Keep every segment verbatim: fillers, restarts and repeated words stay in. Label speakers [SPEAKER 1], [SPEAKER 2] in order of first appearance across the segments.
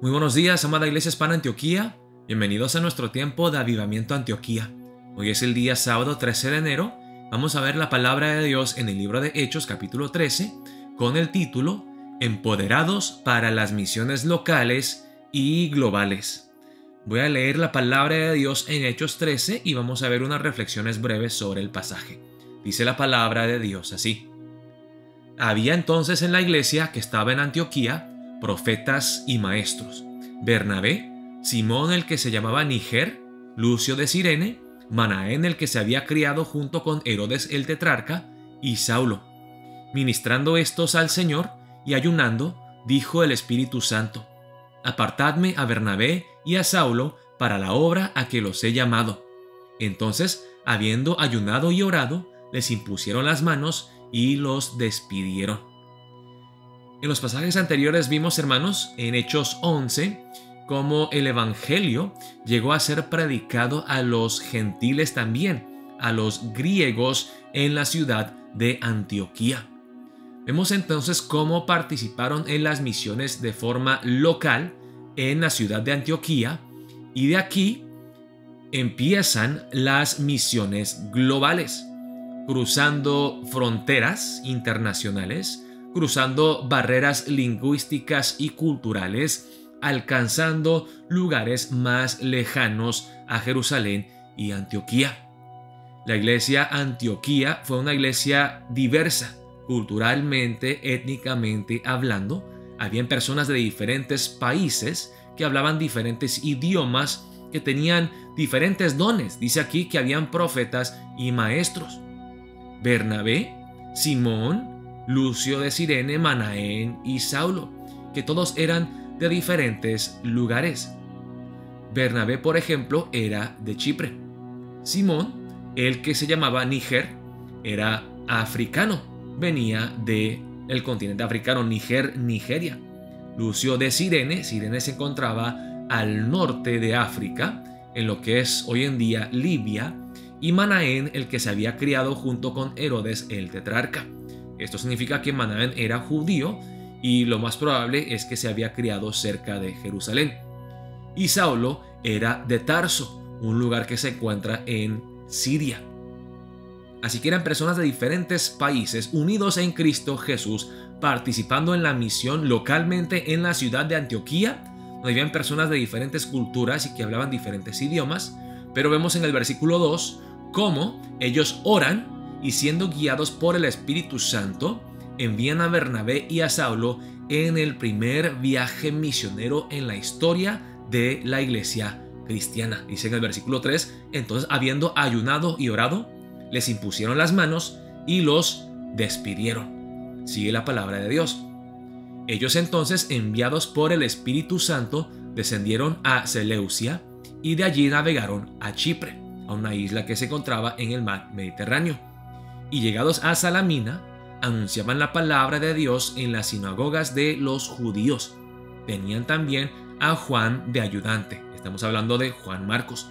[SPEAKER 1] Muy buenos días, amada Iglesia Hispana Antioquía. Bienvenidos a nuestro tiempo de Avivamiento Antioquía. Hoy es el día sábado trece de enero. Vamos a ver la palabra de Dios en el libro de Hechos, capítulo trece, con el título Empoderados para las misiones locales y globales. Voy a leer la palabra de Dios en Hechos trece y vamos a ver unas reflexiones breves sobre el pasaje. Dice la palabra de Dios así: Había entonces en la iglesia que estaba en Antioquía profetas y maestros: Bernabé, Simón el que se llamaba Niger, Lucio de Cirene, Manaén el que se había criado junto con Herodes el tetrarca, y Saulo. Ministrando estos al Señor y ayunando, dijo el Espíritu Santo: Apartadme a Bernabé y a Saulo para la obra a que los he llamado. Entonces, habiendo ayunado y orado, les impusieron las manos y los despidieron. En los pasajes anteriores vimos, hermanos, en Hechos once, cómo el Evangelio llegó a ser predicado a los gentiles también, a los griegos en la ciudad de Antioquía. Vemos entonces cómo participaron en las misiones de forma local en la ciudad de Antioquía, y de aquí empiezan las misiones globales, cruzando fronteras internacionales, cruzando barreras lingüísticas y culturales, alcanzando lugares más lejanos a Jerusalén y Antioquía. La iglesia Antioquía fue una iglesia diversa, culturalmente, étnicamente hablando. Habían personas de diferentes países que hablaban diferentes idiomas, que tenían diferentes dones. Dice aquí que habían profetas y maestros: Bernabé, Simón, Lucio de Cirene, Manaén y Saulo, que todos eran de diferentes lugares. Bernabé, por ejemplo, era de Chipre. Simón, el que se llamaba Níger, era africano, venía del continente africano, Níger, Nigeria. Lucio de Cirene, Cirene se encontraba al norte de África, en lo que es hoy en día Libia, y Manaén, el que se había criado junto con Herodes el tetrarca. Esto significa que Manaén era judío y lo más probable es que se había criado cerca de Jerusalén. Y Saulo era de Tarso, un lugar que se encuentra en Siria. Así que eran personas de diferentes países unidos en Cristo Jesús, participando en la misión localmente en la ciudad de Antioquía, donde habían personas de diferentes culturas y que hablaban diferentes idiomas. Pero vemos en el versículo dos cómo ellos oran y, siendo guiados por el Espíritu Santo, envían a Bernabé y a Saulo en el primer viaje misionero en la historia de la iglesia cristiana. Dice en el versículo tres: Entonces, habiendo ayunado y orado, les impusieron las manos y los despidieron. Sigue la palabra de Dios. Ellos entonces, enviados por el Espíritu Santo, descendieron a Seleucia y de allí navegaron a Chipre, a una isla que se encontraba en el mar Mediterráneo. Y llegados a Salamina, anunciaban la palabra de Dios en las sinagogas de los judíos. Tenían también a Juan de ayudante. Estamos hablando de Juan Marcos.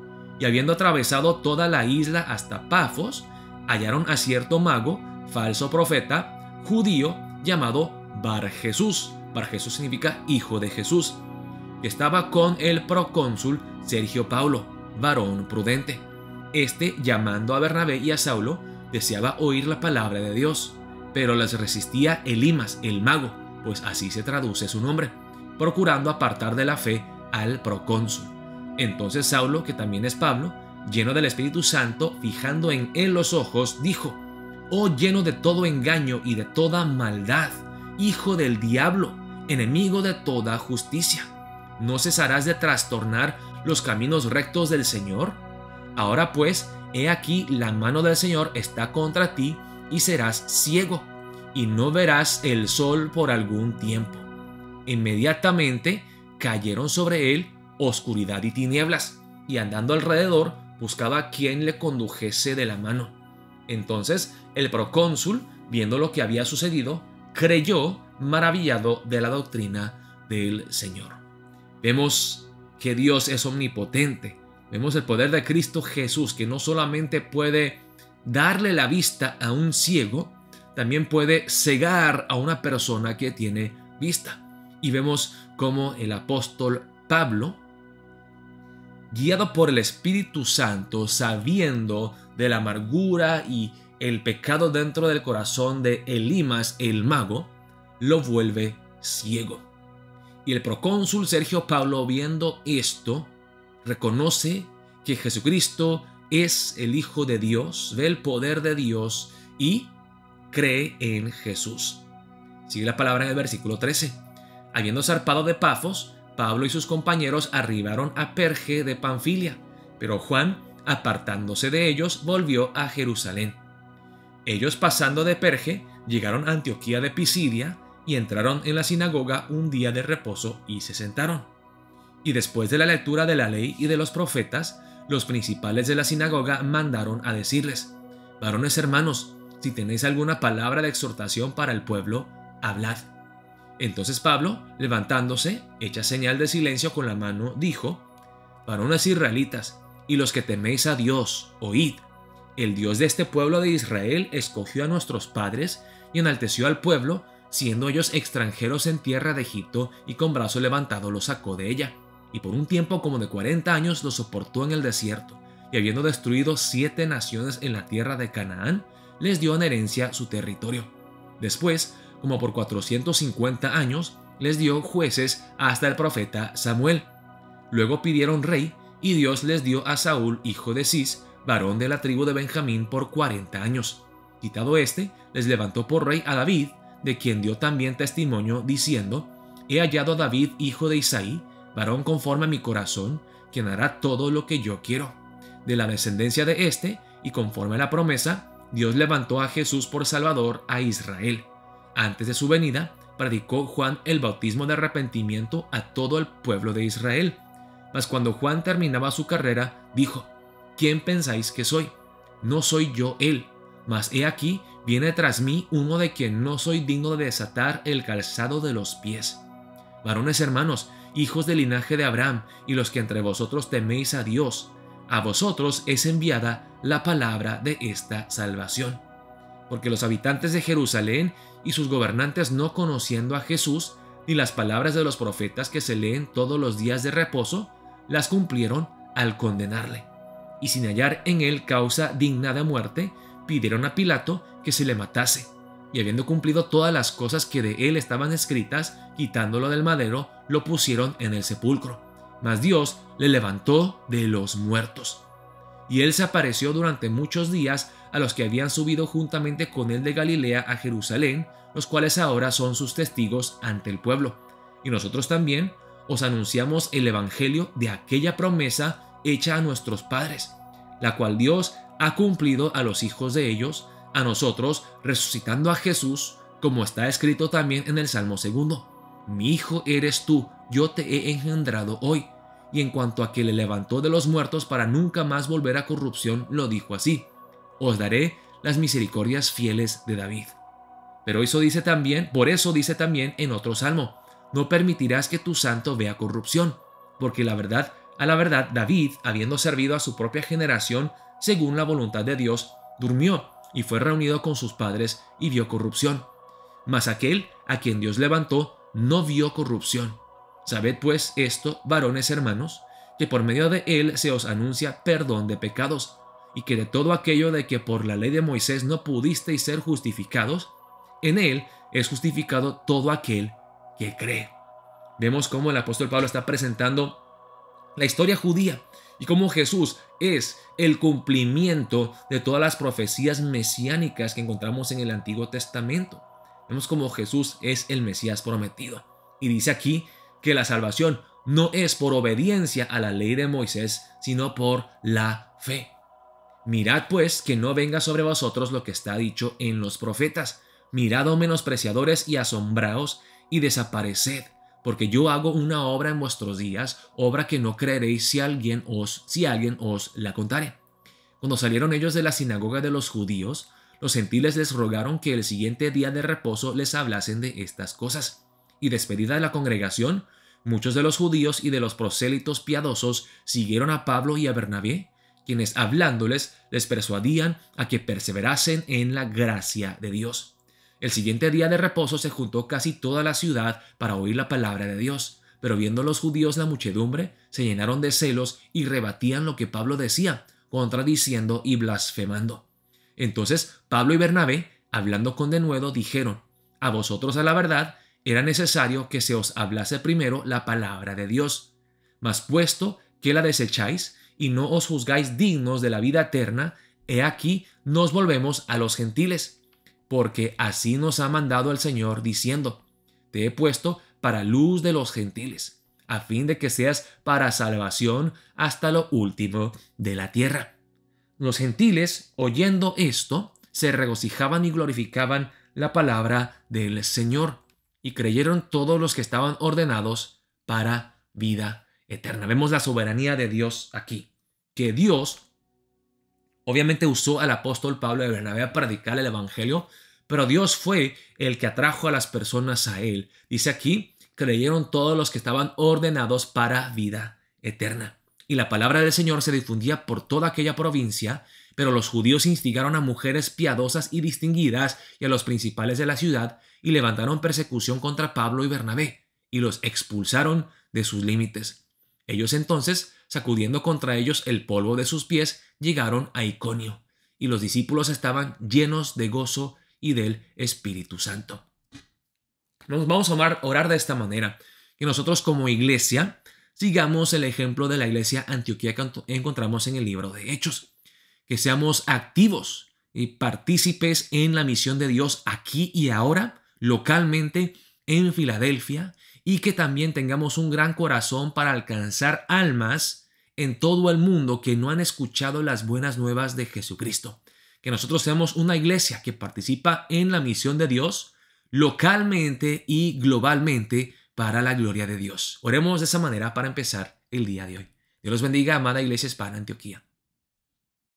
[SPEAKER 1] Y habiendo atravesado toda la isla hasta Pafos, hallaron a cierto mago, falso profeta, judío, llamado Bar Jesús. Bar Jesús significa hijo de Jesús, que estaba con el procónsul Sergio Paulo, varón prudente. Este, llamando a Bernabé y a Saulo, deseaba oír la palabra de Dios, pero les resistía Elimas, el mago, pues así se traduce su nombre, procurando apartar de la fe al procónsul. Entonces Saulo, que también es Pablo, lleno del Espíritu Santo, fijando en él los ojos, dijo: Oh, lleno de todo engaño y de toda maldad, hijo del diablo, enemigo de toda justicia, ¿no cesarás de trastornar los caminos rectos del Señor? Ahora pues, he aquí, la mano del Señor está contra ti, y serás ciego, y no verás el sol por algún tiempo. Inmediatamente cayeron sobre él oscuridad y tinieblas, y andando alrededor buscaba a quien le condujese de la mano. Entonces el procónsul, viendo lo que había sucedido, creyó, maravillado de la doctrina del Señor. Vemos que Dios es omnipotente. Vemos el poder de Cristo Jesús, que no solamente puede darle la vista a un ciego, también puede cegar a una persona que tiene vista. Y vemos cómo el apóstol Pablo, guiado por el Espíritu Santo, sabiendo de la amargura y el pecado dentro del corazón de Elimas el mago, lo vuelve ciego. Y el procónsul Sergio Paulo, viendo esto, reconoce que Jesucristo es el Hijo de Dios, ve el poder de Dios y cree en Jesús. Sigue la palabra en el versículo trece. Habiendo zarpado de Pafos, Pablo y sus compañeros arribaron a Perge de Panfilia, pero Juan, apartándose de ellos, volvió a Jerusalén. Ellos, pasando de Perge, llegaron a Antioquía de Pisidia y entraron en la sinagoga un día de reposo y se sentaron. Y después de la lectura de la ley y de los profetas, los principales de la sinagoga mandaron a decirles: varones hermanos, si tenéis alguna palabra de exhortación para el pueblo, hablad. Entonces Pablo, levantándose, hecha señal de silencio con la mano, dijo: varones israelitas, y los que teméis a Dios, oíd. El Dios de este pueblo de Israel escogió a nuestros padres y enalteció al pueblo, siendo ellos extranjeros en tierra de Egipto, y con brazo levantado los sacó de ella. Y por un tiempo como de cuarenta años los soportó en el desierto, y habiendo destruido siete naciones en la tierra de Canaán, les dio en herencia su territorio. Después, como por cuatrocientos cincuenta años, les dio jueces hasta el profeta Samuel. Luego pidieron rey, y Dios les dio a Saúl, hijo de Cis, varón de la tribu de Benjamín, por cuarenta años. Quitado éste, les levantó por rey a David, de quien dio también testimonio, diciendo: he hallado a David, hijo de Isaí, varón conforme a mi corazón, quien hará todo lo que yo quiero. De la descendencia de éste, y conforme a la promesa, Dios levantó a Jesús por Salvador a Israel. Antes de su venida, predicó Juan el bautismo de arrepentimiento a todo el pueblo de Israel. Mas cuando Juan terminaba su carrera, dijo: ¿quién pensáis que soy? No soy yo él, mas he aquí, viene tras mí uno de quien no soy digno de desatar el calzado de los pies. Varones hermanos, hijos del linaje de Abraham, y los que entre vosotros teméis a Dios, a vosotros es enviada la palabra de esta salvación. Porque los habitantes de Jerusalén y sus gobernantes, no conociendo a Jesús, ni las palabras de los profetas que se leen todos los días de reposo, las cumplieron al condenarle. Y sin hallar en él causa digna de muerte, pidieron a Pilato que se le matase. Y habiendo cumplido todas las cosas que de él estaban escritas, quitándolo del madero, lo pusieron en el sepulcro. Mas Dios le levantó de los muertos. Y él se apareció durante muchos días a los que habían subido juntamente con él de Galilea a Jerusalén, los cuales ahora son sus testigos ante el pueblo. Y nosotros también os anunciamos el evangelio de aquella promesa hecha a nuestros padres, la cual Dios ha cumplido a los hijos de ellos, a nosotros resucitando a Jesús, como está escrito también en el Salmo segundo: mi hijo eres tú, yo te he engendrado hoy. Y en cuanto a que le levantó de los muertos para nunca más volver a corrupción, lo dijo así: os daré las misericordias fieles de David. Pero eso dice también, por eso dice también en otro salmo: no permitirás que tu santo vea corrupción, porque la verdad, a la verdad, David, habiendo servido a su propia generación según la voluntad de Dios, durmió y fue reunido con sus padres y vio corrupción. Mas aquel a quien Dios levantó no vio corrupción. Sabed pues esto, varones hermanos, que por medio de él se os anuncia perdón de pecados, y que de todo aquello de que por la ley de Moisés no pudisteis ser justificados, en él es justificado todo aquel que cree. Vemos cómo el apóstol Pablo está presentando la historia judía y cómo Jesús es el cumplimiento de todas las profecías mesiánicas que encontramos en el Antiguo Testamento. Vemos cómo Jesús es el Mesías prometido. Y dice aquí que la salvación no es por obediencia a la ley de Moisés, sino por la fe. Mirad pues que no venga sobre vosotros lo que está dicho en los profetas. Mirad, oh menospreciadores, y asombraos, y desapareced, porque yo hago una obra en vuestros días, obra que no creeréis si alguien os, si alguien os la contare. Cuando salieron ellos de la sinagoga de los judíos, los gentiles les rogaron que el siguiente día de reposo les hablasen de estas cosas. Y despedida de la congregación, muchos de los judíos y de los prosélitos piadosos siguieron a Pablo y a Bernabé, quienes hablándoles les persuadían a que perseverasen en la gracia de Dios. El siguiente día de reposo se juntó casi toda la ciudad para oír la palabra de Dios. Pero viendo los judíos la muchedumbre, se llenaron de celos y rebatían lo que Pablo decía, contradiciendo y blasfemando. Entonces Pablo y Bernabé, hablando con denuedo, dijeron: a vosotros a la verdad era necesario que se os hablase primero la palabra de Dios. Mas puesto que la desecháis y no os juzgáis dignos de la vida eterna, he aquí nos volvemos a los gentiles. Porque así nos ha mandado el Señor, diciendo: te he puesto para luz de los gentiles, a fin de que seas para salvación hasta lo último de la tierra. Los gentiles, oyendo esto, se regocijaban y glorificaban la palabra del Señor, y creyeron todos los que estaban ordenados para vida eterna. Vemos la soberanía de Dios aquí, que Dios obviamente usó al apóstol Pablo y Bernabé a predicar el evangelio, pero Dios fue el que atrajo a las personas a él. Dice aquí: creyeron todos los que estaban ordenados para vida eterna. Y la palabra del Señor se difundía por toda aquella provincia, pero los judíos instigaron a mujeres piadosas y distinguidas y a los principales de la ciudad, y levantaron persecución contra Pablo y Bernabé, y los expulsaron de sus límites. Ellos entonces, sacudiendo contra ellos el polvo de sus pies, llegaron a Iconio, y los discípulos estaban llenos de gozo y del Espíritu Santo. Nos vamos a orar de esta manera, que nosotros como iglesia sigamos el ejemplo de la iglesia Antioquía que encontramos en el libro de Hechos, que seamos activos y partícipes en la misión de Dios aquí y ahora, localmente en Filadelfia, y que también tengamos un gran corazón para alcanzar almas en todo el mundo que no han escuchado las buenas nuevas de Jesucristo. Que nosotros seamos una iglesia que participa en la misión de Dios localmente y globalmente para la gloria de Dios. Oremos de esa manera para empezar el día de hoy. Dios los bendiga, amada Iglesia Hispana Antioquía.